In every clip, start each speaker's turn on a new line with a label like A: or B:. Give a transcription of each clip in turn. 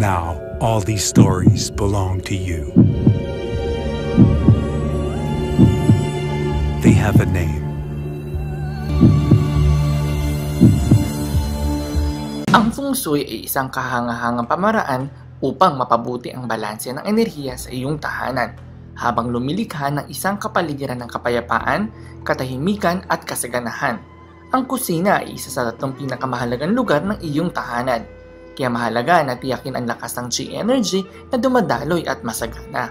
A: Now, all these stories belong to you. They have a name.
B: Ang Feng Shui ay isang kahangahangang pamaraan upang mapabuti ang balanse ng enerhiya sa iyong tahanan, habang lumilikha ng isang kapaligiran ng kapayapaan, katahimikan at kasaganahan. Ang kusina ay isa sa tatlong pinakamahalagang lugar ng iyong tahanan, kaya mahalaga na tiyakin ang lakas ng Qi energy na dumadaloy at masagana.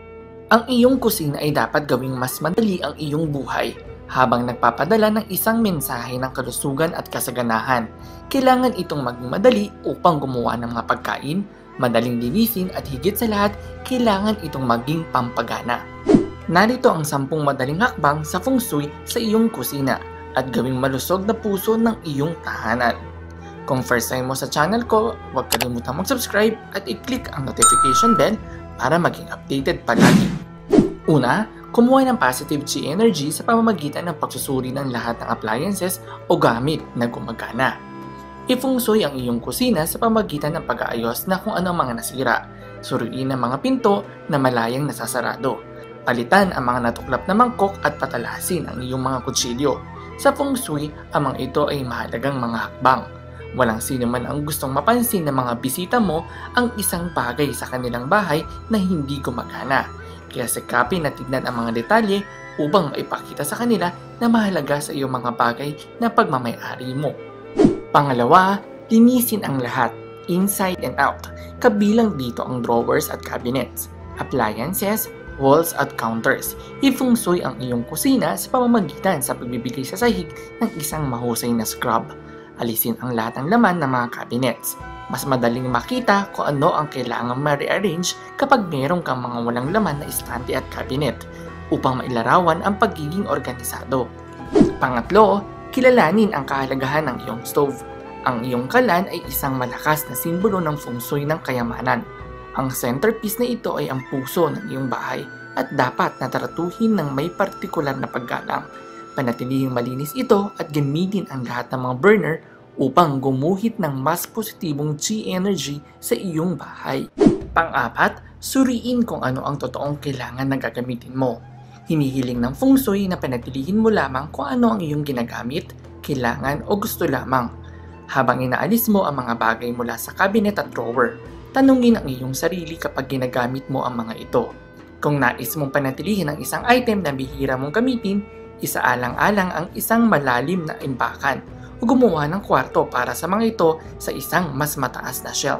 B: Ang iyong kusina ay dapat gawing mas madali ang iyong buhay, habang nagpapadala ng isang mensahe ng kalusugan at kasaganahan. Kailangan itong maging madali upang gumawa ng mga pagkain, madaling linisin at higit sa lahat, kailangan itong maging pampagana. Narito ang 10 madaling hakbang sa Feng Shui sa iyong kusina at gawing malusog na puso ng iyong tahanan. Kung first time mo sa channel ko, huwag kalimutang mag-subscribe at i-click ang notification bell para maging updated palagi. Una, kumuha ng positive Qi energy sa pamamagitan ng pagsusuri ng lahat ng appliances o gamit na gumagana. I-Feng Shui ang iyong kusina sa pamamagitan ng pag-aayos na kung ano ang mga nasira, suriin ang mga pinto na malayang nasasarado, palitan ang mga natuklap na mangkok at patalasin ang iyong mga kutsilyo. Sa Feng Shui, ang mga ito ay mahalagang mga hakbang. Walang sino man ang gustong mapansin ng mga bisita mo ang isang bagay sa kanilang bahay na hindi gumagana. Kaya sikapin na tignan ang mga detalye upang maipakita sa kanila na mahalaga sa iyong mga bagay na pagmamay-ari mo. Pangalawa, linisin ang lahat, inside and out. Kabilang dito ang drawers at cabinets, appliances, walls at counters. I-Feng Shui ang iyong kusina sa pamamagitan sa pagbibigay sa sahig ng isang mahusay na scrub. Alisin ang lahat ng laman ng mga cabinets. Mas madaling makita kung ano ang kailangang ma-rearrange kapag meron kang mga walang laman na estante at cabinet upang mailarawan ang pagiging organisado. Pangatlo, kilalanin ang kahalagahan ng iyong stove. Ang iyong kalan ay isang malakas na simbolo ng Feng Shui ng kayamanan. Ang centerpiece na ito ay ang puso ng iyong bahay at dapat natratuhin ng may partikular na paggalang. Panatilihing malinis ito at gamitin ang lahat ng mga burner upang gumuhit ng mas positibong Qi energy sa iyong bahay. Pang-apat, suriin kung ano ang totoong kailangan na gagamitin mo. Hinihiling ng Feng Shui na panatilihin mo lamang kung ano ang iyong ginagamit, kailangan o gusto lamang. Habang inaalis mo ang mga bagay mula sa cabinet at drawer, tanungin ang iyong sarili kapag ginagamit mo ang mga ito. Kung nais mong panatilihin ang isang item na bihira mong gamitin, isaalang-alang ang isang malalim na imbakan o gumawa ng kwarto para sa mga ito sa isang mas mataas na shelf.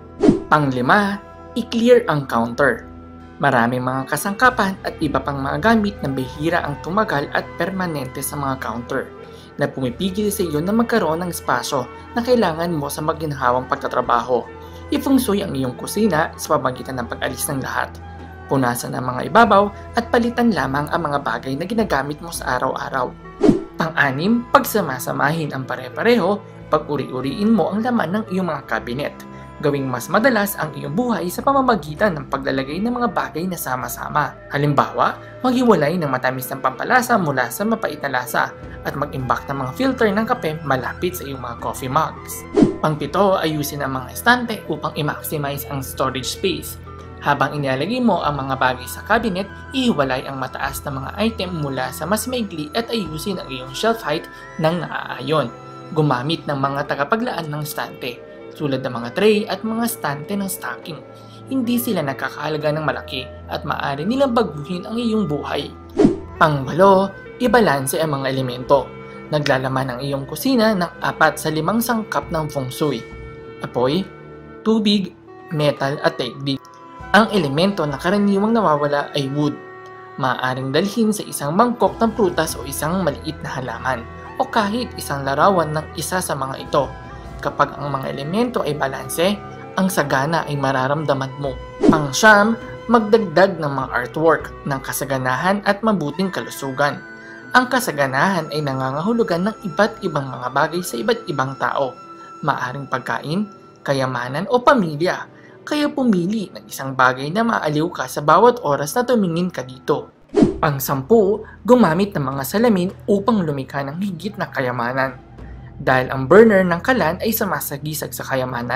B: Panglima, i-clear ang counter. Maraming mga kasangkapan at iba pang mga gamit na bihira ang tumagal at permanente sa mga counter na pumipigil sa iyo na magkaroon ng espasyo na kailangan mo sa maginhawang pagtatrabaho. I-Feng Shui ang iyong kusina sa pamamagitan ng pag-alis ng lahat. Punasan ang mga ibabaw at palitan lamang ang mga bagay na ginagamit mo sa araw-araw. Pang-anim, pagsamasamahin ang pare-pareho, pag-uri-uriin mo ang laman ng iyong mga cabinet. Gawing mas madalas ang iyong buhay sa pamamagitan ng paglalagay ng mga bagay na sama-sama. Halimbawa, maghiwalay ng matamis ng pampalasa mula sa mapait na lasa at mag-imbak ng mga filter ng kape malapit sa iyong mga coffee mugs. Pang-pito, ayusin ang mga estante upang i-maximize ang storage space. Habang inilalagay mo ang mga bagay sa cabinet, ihiwalay ang mataas na mga item mula sa mas maigli at ayusin ang iyong shelf height ng naaayon. Gumamit ng mga tagapaglaan ng estante, tulad ng mga tray at mga estante ng stocking. Hindi sila nakakahalaga ng malaki at maaari nilang baguhin ang iyong buhay. Pang-walo, ibalanse ang mga elemento. Naglalaman ang iyong kusina ng 4 sa 5 sangkap ng Feng Shui: apoy, tubig, metal at daigdig. Ang elemento na karaniwang nawawala ay wood. Maaaring dalhin sa isang mangkok ng prutas o isang maliit na halaman o kahit isang larawan ng isa sa mga ito. Kapag ang mga elemento ay balanse, ang sagana ay mararamdaman mo. Pang-siyam, magdagdag ng mga artwork ng kasaganahan at mabuting kalusugan. Ang kasaganahan ay nangangahulugan ng iba't ibang mga bagay sa iba't ibang tao. Maaaring pagkain, kayamanan o pamilya. Kaya pumili ng isang bagay na maaliw ka sa bawat oras na tumingin ka dito. Pang-10, gumamit ng mga salamin upang lumikha ng higit na kayamanan. Dahil ang burner ng kalan ay sumasagisag sa kayamanan,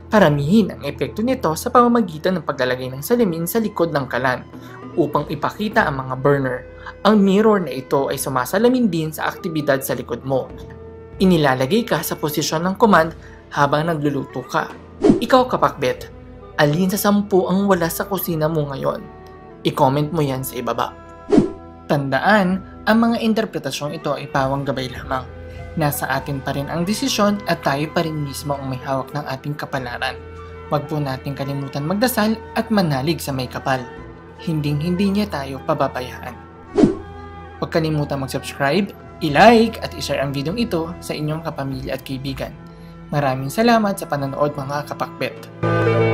B: Paramihin ang epekto nito sa pamamagitan ng paglalagay ng salamin sa likod ng kalan upang ipakita ang mga burner. Ang mirror na ito ay sumasalamin din sa aktibidad sa likod mo. Inilalagay ka sa posisyon ng command habang nagluluto ka. Ikaw kapakbet, alin sa 10 ang wala sa kusina mo ngayon? I-comment mo yan sa ibaba. Tandaan, ang mga interpretasyong ito ay pawang gabay lamang. Nasa atin pa rin ang desisyon at tayo pa rin mismo ang may hawak ng ating kapalaran. Huwag po natin kalimutan magdasal at manalig sa may kapal. Hinding-hindi niya tayo pababayaan. Huwag kalimutan mag-subscribe, i-like at i-share ang video ito sa inyong kapamilya at kaibigan. Maraming salamat sa panonood mga kapakbet.